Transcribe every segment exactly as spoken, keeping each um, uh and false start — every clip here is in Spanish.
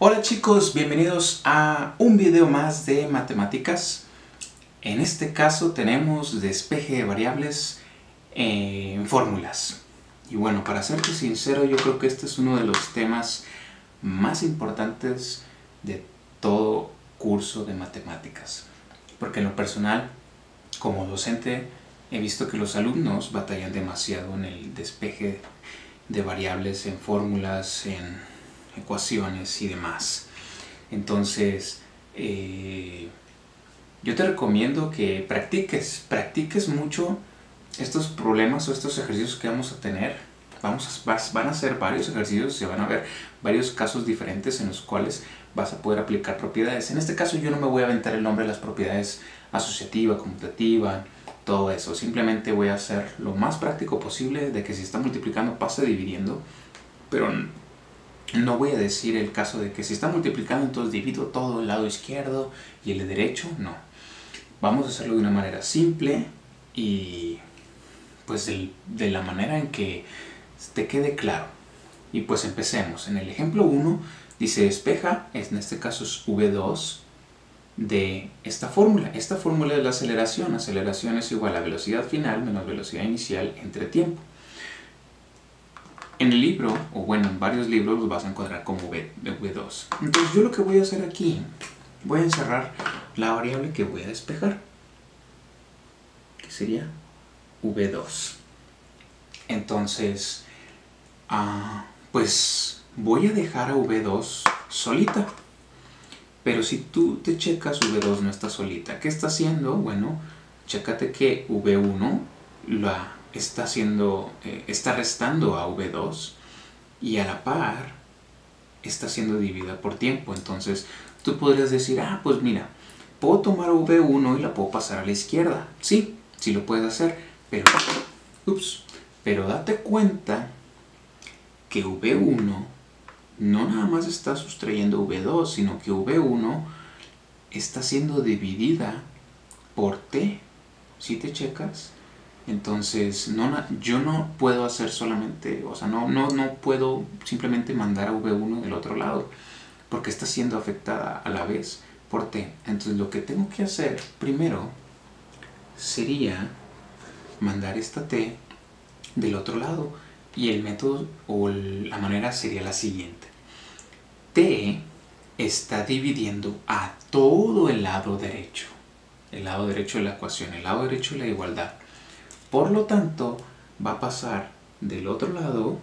Hola chicos, bienvenidos a un video más de matemáticas. En este caso tenemos despeje de variables en fórmulas. Y bueno, para serte sincero, yo creo que este es uno de los temas más importantes de todo curso de matemáticas. Porque en lo personal, como docente, he visto que los alumnos batallan demasiado en el despeje de variables en fórmulas, en ecuaciones y demás. Entonces, eh, yo te recomiendo que practiques, practiques mucho estos problemas o estos ejercicios que vamos a tener. Vamos a, van a ser varios ejercicios, se van a ver varios casos diferentes en los cuales vas a poder aplicar propiedades. En este caso yo no me voy a aventar el nombre de las propiedades asociativa, conmutativa, todo eso. Simplemente voy a hacer lo más práctico posible de que si está multiplicando pase dividiendo, pero no voy a decir el caso de que si está multiplicando entonces divido todo el lado izquierdo y el derecho, no. Vamos a hacerlo de una manera simple y pues de, de la manera en que te quede claro. Y pues empecemos. En el ejemplo uno dice despeja, en este caso es V dos de esta fórmula. Esta fórmula es la aceleración. Aceleración es igual a velocidad final menos velocidad inicial entre tiempo. En el libro, o bueno, en varios libros los vas a encontrar como V dos. Entonces yo lo que voy a hacer aquí, voy a encerrar la variable que voy a despejar, que sería V dos. Entonces, ah, pues voy a dejar a V dos solita. Pero si tú te checas, V dos no está solita. ¿Qué está haciendo? Bueno, chécate que V uno la está haciendo, eh, está restando a V dos y a la par está siendo dividida por tiempo. Entonces tú podrías decir, ah, pues mira, puedo tomar V uno y la puedo pasar a la izquierda. Sí, sí lo puedes hacer, pero, ups, pero date cuenta que V uno no nada más está sustrayendo V dos, sino que V uno está siendo dividida por T. ¿Sí te checas? Entonces, no, yo no puedo hacer solamente, o sea, no, no, no puedo simplemente mandar a V uno del otro lado, porque está siendo afectada a la vez por T. Entonces, lo que tengo que hacer primero sería mandar esta T del otro lado, y el método o la manera sería la siguiente. T está dividiendo a todo el lado derecho, el lado derecho de la ecuación, el lado derecho de la igualdad. Por lo tanto, va a pasar del otro lado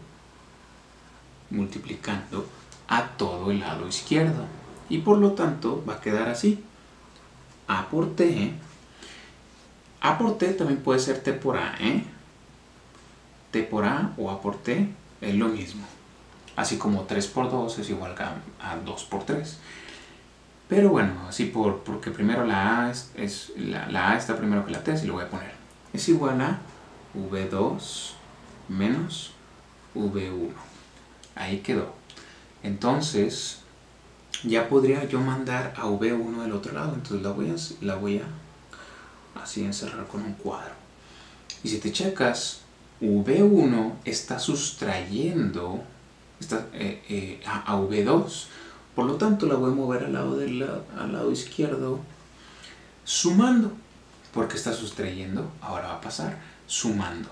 multiplicando a todo el lado izquierdo. Y por lo tanto, va a quedar así. A por T. A por T también puede ser T por A, ¿eh? T por A o A por T es lo mismo. Así como tres por dos es igual a, a dos por tres. Pero bueno, así por, porque primero la A, es, es, la, la A está primero que la T, así lo voy a poner. Es igual a V dos menos V uno. Ahí quedó. Entonces, ya podría yo mandar a V uno del otro lado. Entonces la voy a, la voy a así encerrar con un cuadro. Y si te checas, V uno está sustrayendo está, eh, eh, a, a V dos. Por lo tanto, la voy a mover al lado, del, al lado izquierdo sumando. Porque está sustrayendo, ahora va a pasar sumando.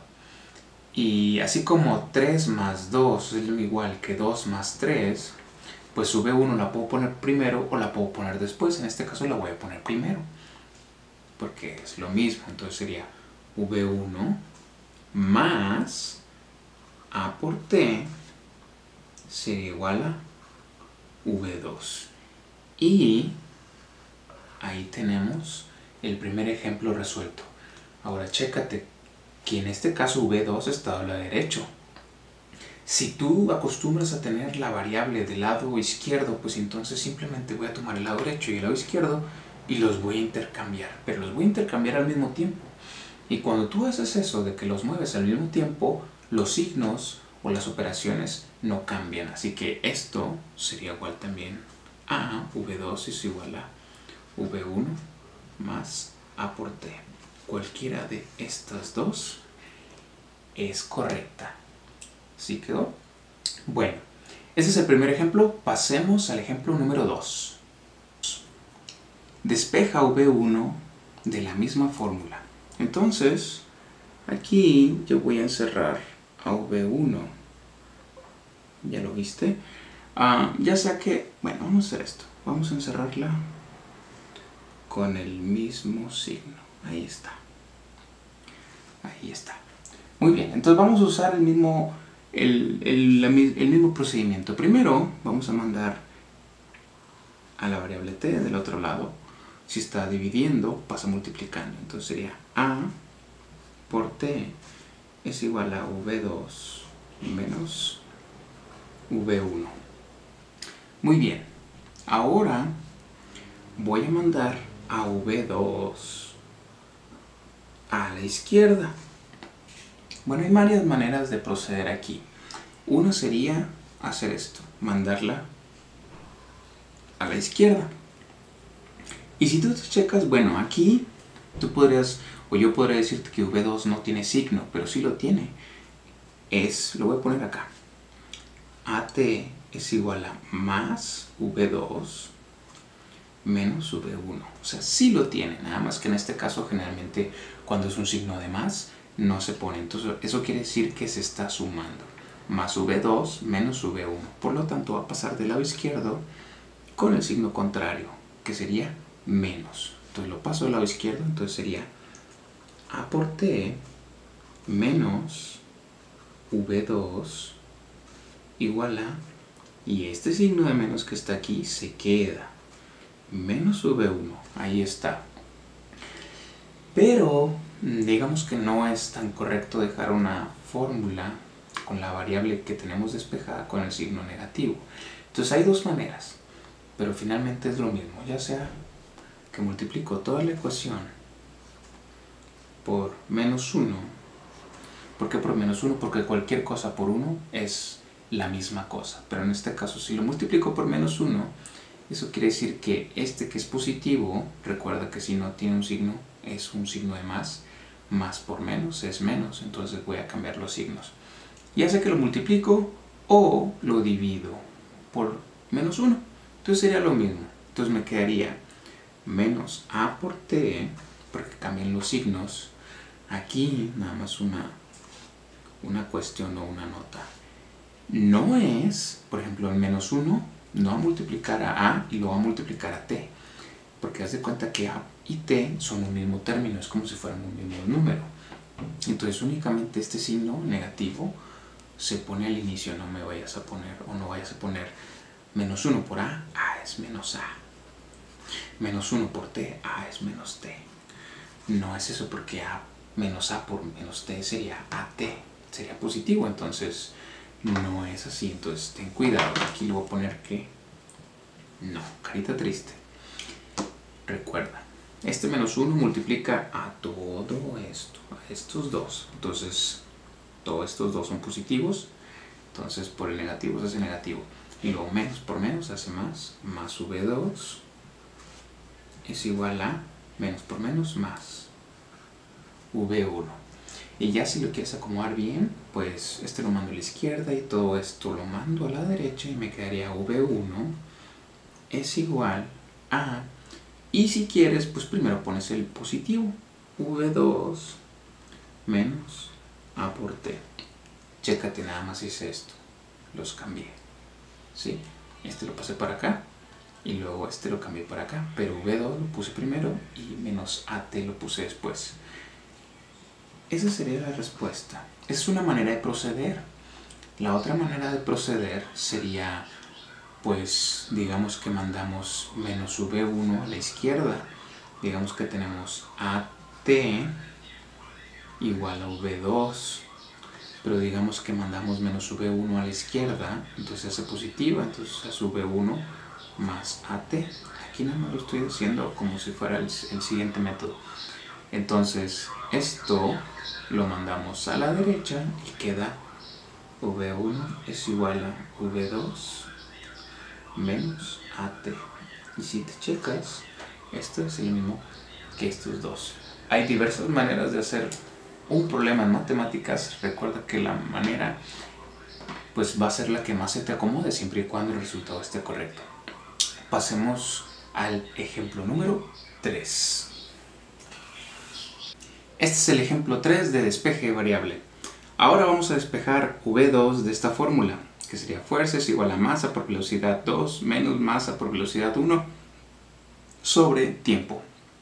Y así como tres más dos es igual que dos más tres, pues V uno la puedo poner primero o la puedo poner después. En este caso la voy a poner primero, porque es lo mismo. Entonces sería V uno más A por T sería igual a V dos. Y ahí tenemos el primer ejemplo resuelto. Ahora chécate que en este caso V dos está al lado derecho. Si tú acostumbras a tener la variable del lado izquierdo, pues entonces simplemente voy a tomar el lado derecho y el lado izquierdo y los voy a intercambiar. Pero los voy a intercambiar al mismo tiempo. Y cuando tú haces eso de que los mueves al mismo tiempo, los signos o las operaciones no cambian. Así que esto sería igual también a V dos es igual a V uno más A por T. Cualquiera de estas dos es correcta. ¿Sí quedó? Bueno, Ese es el primer ejemplo. Pasemos al ejemplo número dos. Despeja V uno de la misma fórmula. Entonces, aquí yo voy a encerrar a V uno. ¿Ya lo viste? Uh, ya sea que, bueno, vamos a hacer esto. Vamos a encerrarla con el mismo signo. Ahí está. Ahí está. Muy bien, entonces vamos a usar el mismo, el, el, el mismo procedimiento. Primero vamos a mandar a la variable t del otro lado. Si está dividiendo, pasa multiplicando. Entonces sería a por t es igual a v dos menos v uno. Muy bien, ahora voy a mandar a v dos a la izquierda. Bueno, hay varias maneras de proceder aquí. Una sería hacer esto, mandarla a la izquierda. Y si tú te checas, bueno, aquí tú podrías, o yo podría decirte que v dos no tiene signo, pero sí lo tiene. Es, lo voy a poner acá. At es igual a más v dos menos v uno. O sea, sí lo tiene, nada más que en este caso generalmente cuando es un signo de más no se pone. Entonces eso quiere decir que se está sumando. Más v dos menos v uno. Por lo tanto va a pasar del lado izquierdo con el signo contrario, que sería menos. Entonces lo paso del lado izquierdo, entonces sería a por t menos v dos igual a, y este signo de menos que está aquí se queda, menos v uno, ahí está. Pero digamos que no es tan correcto dejar una fórmula con la variable que tenemos despejada con el signo negativo. Entonces hay dos maneras, pero finalmente es lo mismo, ya sea que multiplico toda la ecuación por menos uno. ¿Por qué por menos uno? Porque cualquier cosa por uno es la misma cosa, pero en este caso si lo multiplico por menos uno, eso quiere decir que este que es positivo, recuerda que si no tiene un signo es un signo de más, más por menos es menos, entonces voy a cambiar los signos. Ya sea que lo multiplico o lo divido por menos uno, entonces sería lo mismo. Entonces me quedaría menos a por t, porque cambian los signos. Aquí nada más una, una cuestión o una nota. No es, por ejemplo, el menos uno no va a multiplicar a a y lo va a multiplicar a t, porque haz de cuenta que a y t son un mismo término, es como si fueran un mismo número. Entonces únicamente este signo negativo se pone al inicio, no me vayas a poner, o no vayas a poner menos uno por a, a es menos a. Menos uno por t, a es menos t. No es eso, porque a menos a por menos t sería at, sería positivo, entonces no es así. Entonces ten cuidado, aquí le voy a poner que no, carita triste. Recuerda, este menos uno multiplica a todo esto, a estos dos. Entonces, todos estos dos son positivos. Entonces, por el negativo se hace negativo. Y luego menos por menos hace más. Más v dos es igual a menos por menos más v uno. Y ya si lo quieres acomodar bien, pues este lo mando a la izquierda y todo esto lo mando a la derecha y me quedaría v uno es igual a... Y si quieres, pues primero pones el positivo, v dos menos a por t. Chécate, nada más hice esto, los cambié, ¿sí? Este lo pasé para acá y luego este lo cambié para acá, pero v dos lo puse primero y menos at lo puse después. Esa sería la respuesta. Es una manera de proceder. La otra manera de proceder sería, pues, digamos que mandamos menos v uno a la izquierda. Digamos que tenemos at igual a v dos, pero digamos que mandamos menos v uno a la izquierda, entonces se hace positiva, entonces es v uno más at. Aquí nada más lo estoy haciendo como si fuera el, el siguiente método. Entonces esto lo mandamos a la derecha y queda v uno es igual a v dos menos at. Y si te checas, esto es el mismo que estos dos. Hay diversas maneras de hacer un problema en matemáticas. Recuerda que la manera pues va a ser la que más se te acomode siempre y cuando el resultado esté correcto. Pasemos al ejemplo número tres. Este es el ejemplo tres de despeje variable. Ahora vamos a despejar V dos de esta fórmula, que sería fuerza es igual a masa por velocidad dos menos masa por velocidad uno sobre tiempo.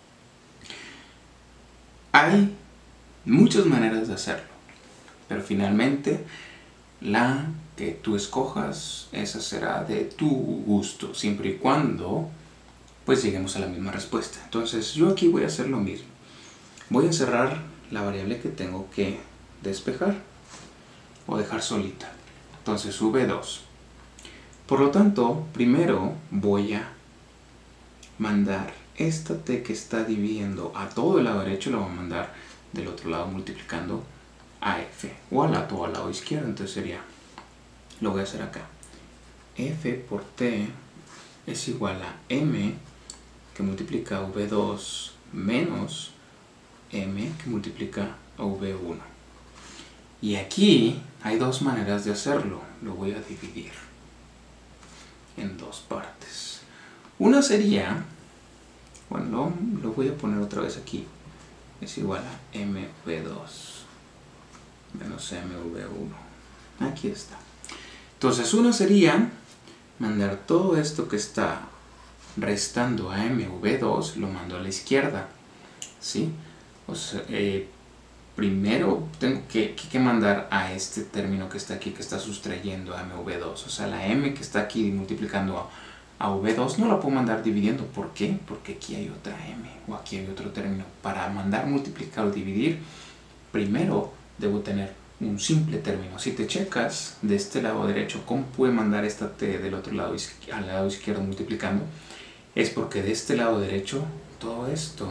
Hay muchas maneras de hacerlo, pero finalmente la que tú escojas, esa será de tu gusto, siempre y cuando pues lleguemos a la misma respuesta. Entonces yo aquí voy a hacer lo mismo. Voy a encerrar la variable que tengo que despejar o dejar solita. Entonces V dos. Por lo tanto, primero voy a mandar esta t que está dividiendo a todo el lado derecho, la voy a mandar del otro lado multiplicando a f, o al lado, al lado izquierdo. Entonces sería, lo voy a hacer acá, f por t es igual a m que multiplica a V dos menos m que multiplica a V uno. Y aquí hay dos maneras de hacerlo. Lo voy a dividir en dos partes. Una sería, bueno, lo, lo voy a poner otra vez aquí, es igual a m v dos menos m v uno. Aquí está. Entonces una sería mandar todo esto que está restando a m v dos, lo mando a la izquierda, ¿sí? O sea, eh, primero tengo que, que, que mandar a este término que está aquí, que está sustrayendo a m v dos. O sea, la m que está aquí multiplicando a, a v dos no la puedo mandar dividiendo. ¿Por qué? Porque aquí hay otra m, o aquí hay otro término. Para mandar multiplicar o dividir, primero debo tener un simple término. Si te checas de este lado derecho, ¿cómo puede mandar esta t del otro lado al lado izquierdo multiplicando? Es porque de este lado derecho, todo esto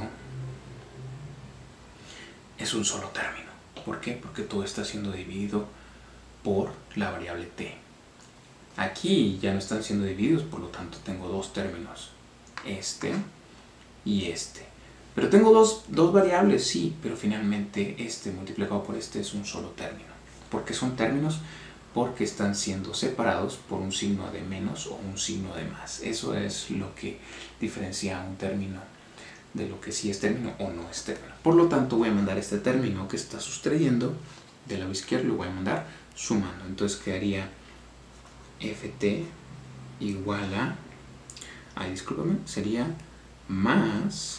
es un solo término. ¿Por qué? Porque todo está siendo dividido por la variable t. Aquí ya no están siendo divididos, por lo tanto tengo dos términos, este y este. Pero tengo dos, dos variables, sí, pero finalmente este multiplicado por este es un solo término. ¿Por qué son términos? Porque están siendo separados por un signo de menos o un signo de más. Eso es lo que diferencia un término de lo que sí es término o no es término. Por lo tanto voy a mandar este término que está sustrayendo del lado izquierdo, lo voy a mandar sumando. Entonces quedaría ft igual a, ay, discúlpame, sería más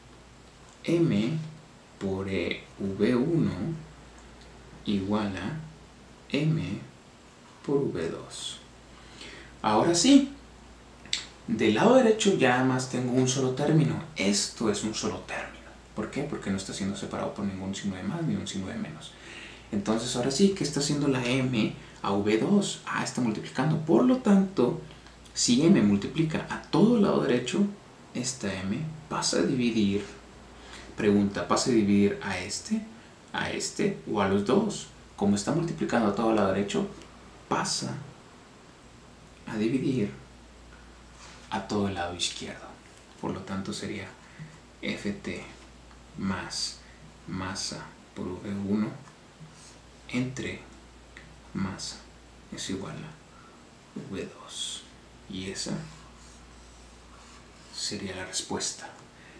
m por e v uno igual a m por v dos. Ahora sí, del lado derecho ya más tengo un solo término. Esto es un solo término. ¿Por qué? Porque no está siendo separado por ningún signo de más ni un signo de menos. Entonces ahora sí, ¿qué está haciendo la m a v dos? Ah, está multiplicando. Por lo tanto, si m multiplica a todo el lado derecho, esta m pasa a dividir, pregunta, ¿pasa a dividir a este, a este o a los dos? Como está multiplicando a todo el lado derecho, pasa a dividir a todo el lado izquierdo. Por lo tanto sería ft más masa por v uno entre masa es igual a v dos. Y esa sería la respuesta.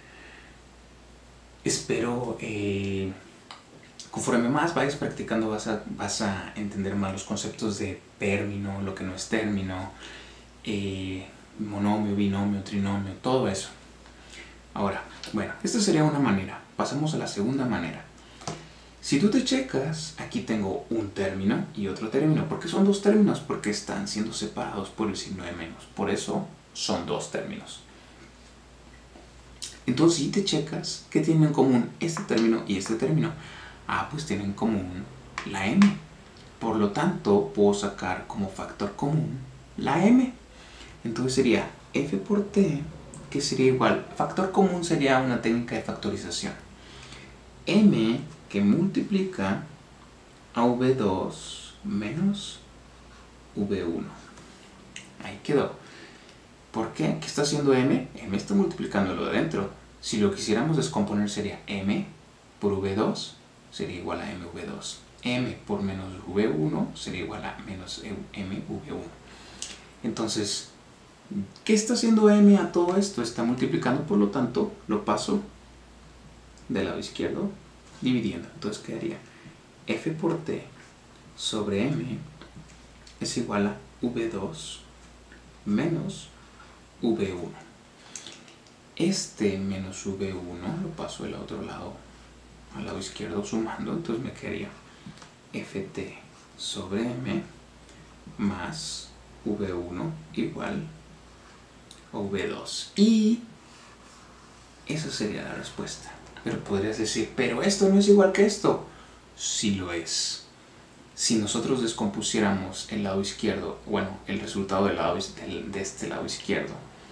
Espero eh, conforme más vayas practicando vas a, vas a entender más los conceptos de término, lo que no es término, eh, monomio, binomio, trinomio, todo eso. Ahora, bueno, esta sería una manera. Pasamos a la segunda manera. Si tú te checas, aquí tengo un término y otro término. ¿Por qué son dos términos? Porque están siendo separados por el signo de menos. Por eso son dos términos. Entonces, si te checas, ¿qué tienen en común este término y este término? Ah, pues tienen en común la m. Por lo tanto, puedo sacar como factor común la m. Entonces sería f por t, que sería igual, factor común sería una técnica de factorización. M que multiplica a v dos menos v uno. Ahí quedó. ¿Por qué? ¿Qué está haciendo m? M está multiplicando lo de dentro. Si lo quisiéramos descomponer sería m por v dos, sería igual a mv dos. m por menos v uno sería igual a menos m v uno. Entonces, ¿qué está haciendo m a todo esto? Está multiplicando, por lo tanto, lo paso del lado izquierdo dividiendo. Entonces quedaría f por t sobre m es igual a v dos menos v uno. Este menos v uno lo paso del otro lado, al lado izquierdo sumando, entonces me quedaría ft sobre m más v uno igual a v dos. Y esa sería la respuesta. Pero podrías decir, pero esto no es igual que esto. Sí lo es. Si nosotros descompusiéramos el lado izquierdo, bueno, el resultado del lado, de este lado izquierdo,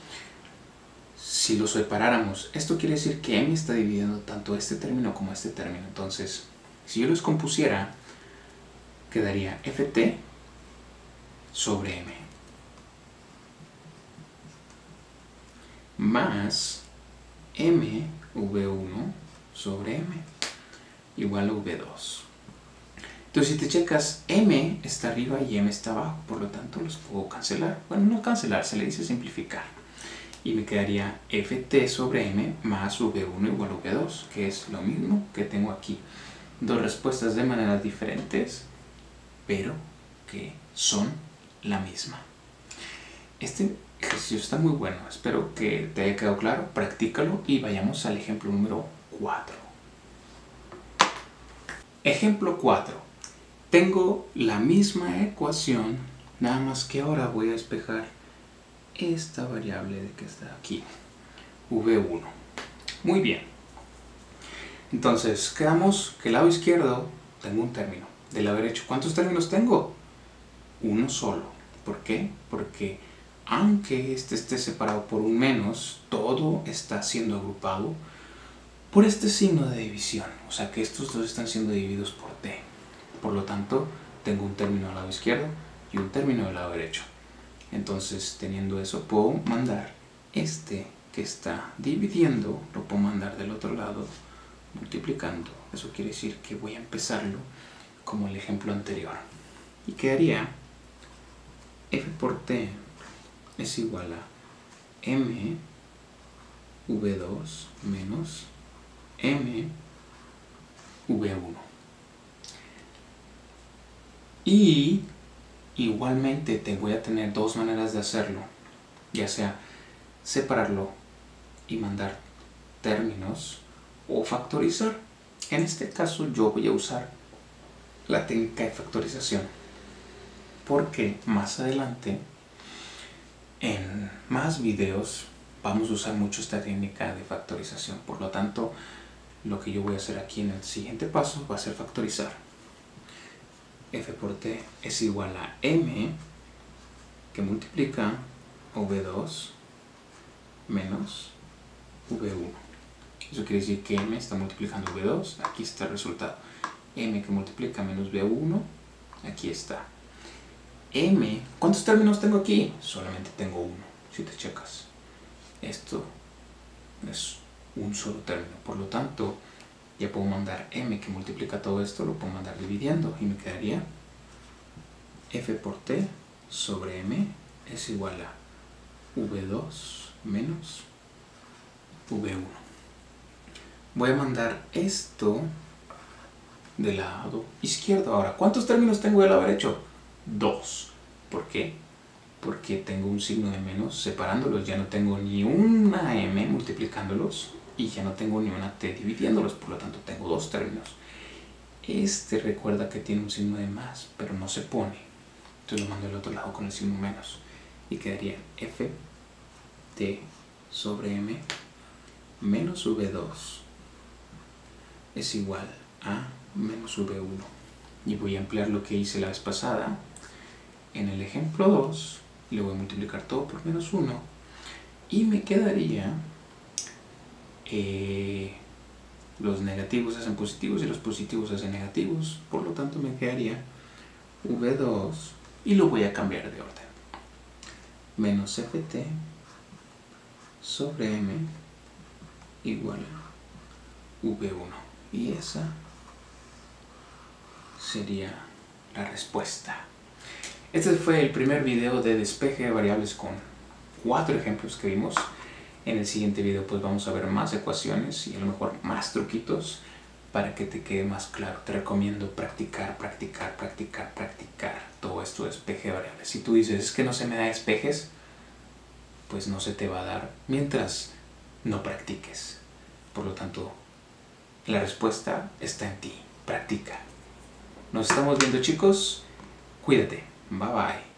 si lo separáramos, esto quiere decir que m está dividiendo tanto este término como este término. Entonces, si yo los compusiera, quedaría ft sobre m más m v uno sobre m igual a v dos. Entonces, si te checas, m está arriba y m está abajo, por lo tanto los puedo cancelar. Bueno, no cancelar, se le dice simplificar. Y me quedaría ft sobre m más v uno igual a v dos, que es lo mismo que tengo aquí. Dos respuestas de maneras diferentes, pero que son la misma. Este ejercicio está muy bueno, espero que te haya quedado claro, practícalo y vayamos al ejemplo número cuatro. Ejemplo cuatro. Tengo la misma ecuación, nada más que ahora voy a despejar esta variable de que está aquí, v uno. Muy bien. Entonces, quedamos que el lado izquierdo tengo un término. Del lado derecho, ¿cuántos términos tengo? Uno solo. ¿Por qué? Porque aunque este esté separado por un menos, todo está siendo agrupado por este signo de división. O sea que estos dos están siendo divididos por t. Por lo tanto, tengo un término al lado izquierdo y un término del lado derecho. Entonces, teniendo eso, puedo mandar este que está dividiendo, lo puedo mandar del otro lado multiplicando. Eso quiere decir que voy a empezarlo como el ejemplo anterior. Y quedaría f por t es igual a m v dos menos m v uno. Y igualmente te voy a tener dos maneras de hacerlo, ya sea separarlo y mandar términos o factorizar. En este caso yo voy a usar la técnica de factorización porque más adelante en más videos vamos a usar mucho esta técnica de factorización. Por lo tanto, lo que yo voy a hacer aquí en el siguiente paso va a ser factorizar. F por t es igual a m que multiplica v dos menos v uno. Eso quiere decir que m está multiplicando v dos, aquí está el resultado. M que multiplica menos v uno, aquí está. M, ¿cuántos términos tengo aquí? Solamente tengo uno, si te checas. Esto es un solo término, por lo tanto, ya puedo mandar m que multiplica todo esto, lo puedo mandar dividiendo y me quedaría f por t sobre m es igual a v dos menos v uno. Voy a mandar esto del lado izquierdo. Ahora, ¿cuántos términos tengo del lado derecho? Dos. ¿Por qué? Porque tengo un signo de menos separándolos. Ya no tengo ni una m multiplicándolos y ya no tengo ni una t dividiéndolos. Por lo tanto, tengo dos términos. Este recuerda que tiene un signo de más, pero no se pone. Entonces lo mando al otro lado con el signo menos. Y quedaría f t sobre m menos v dos es igual a menos v uno. Y voy a emplear lo que hice la vez pasada. En el ejemplo dos le voy a multiplicar todo por menos uno. Y me quedaría... Eh, los negativos hacen positivos y los positivos hacen negativos. Por lo tanto me quedaría v dos y lo voy a cambiar de orden. Menos ft sobre m igual a v uno. Y esa sería la respuesta. Este fue el primer video de despeje de variables con cuatro ejemplos que vimos. En el siguiente video pues vamos a ver más ecuaciones y a lo mejor más truquitos para que te quede más claro. Te recomiendo practicar, practicar, practicar, practicar todo esto de despeje de variables. Si tú dices, es que no se me da despejes, pues no se te va a dar mientras no practiques. Por lo tanto, la respuesta está en ti. Practica. Nos estamos viendo, chicos. Cuídate. Bye bye.